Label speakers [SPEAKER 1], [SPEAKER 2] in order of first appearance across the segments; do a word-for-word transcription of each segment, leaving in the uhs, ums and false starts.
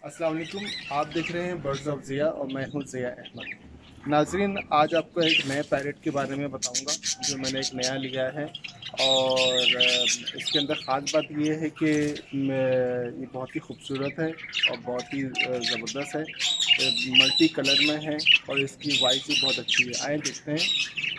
[SPEAKER 1] अस्सलाम वालेकुम, आप देख रहे हैं बर्ड्स ऑफ ज़िया और मैं हूं ज़िया अहमद। नाजरीन, आज आपको एक नए पैरेट के बारे में बताऊंगा जो मैंने एक नया लिया है। और इसके अंदर ख़ास बात ये है कि ये बहुत ही खूबसूरत है और बहुत ही ज़बरदस्त है, मल्टी कलर में है और इसकी वॉइस भी बहुत अच्छी है। आए देखते हैं।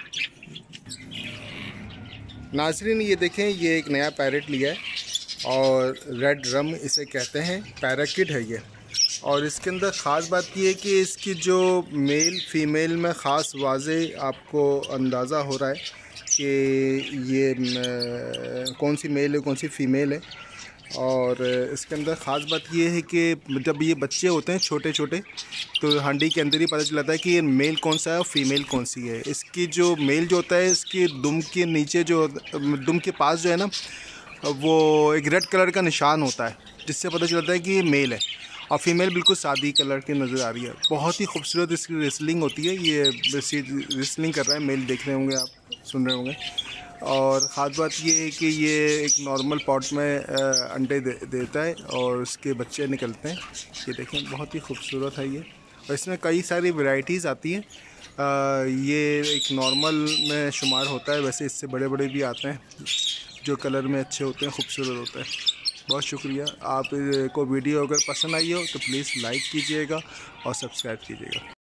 [SPEAKER 1] नाजरीन, ये देखें, ये एक नया पैरेट लिया है और रेड रम इसे कहते हैं, पैराकिट है ये। और इसके अंदर ख़ास बात ये है कि इसकी जो मेल फ़ीमेल में ख़ास वाज़े आपको अंदाज़ा हो रहा है कि ये कौन सी मेल है कौन सी फ़ीमेल है। और इसके अंदर ख़ास बात ये है कि जब ये बच्चे होते हैं छोटे छोटे तो हांडी के अंदर ही पता चलता है कि ये मेल कौन सा है और फीमेल कौन सी है। इसकी जो मेल जो होता है, इसकी दुम के नीचे जो दुम के पास जो है ना, वो एक रेड कलर का निशान होता है जिससे पता चलता है कि ये मेल है। और फीमेल बिल्कुल सादी कलर की नज़र आ रही है। बहुत ही खूबसूरत इसकी रेसलिंग होती है। ये रेसलिंग कर रहा है, मेल देख रहे होंगे आप, सुन रहे होंगे। और ख़ास बात ये है कि ये एक नॉर्मल पॉट में अंडे दे, देता है और उसके बच्चे निकलते हैं। ये देखें, बहुत ही खूबसूरत है ये। और इसमें कई सारी वैरायटीज़ आती हैं। ये एक नॉर्मल में शुमार होता है, वैसे इससे बड़े बड़े भी आते हैं जो कलर में अच्छे होते हैं, खूबसूरत होता है। बहुत शुक्रिया। आप को वीडियो अगर पसंद आई हो तो प्लीज़ लाइक कीजिएगा और सब्सक्राइब कीजिएगा।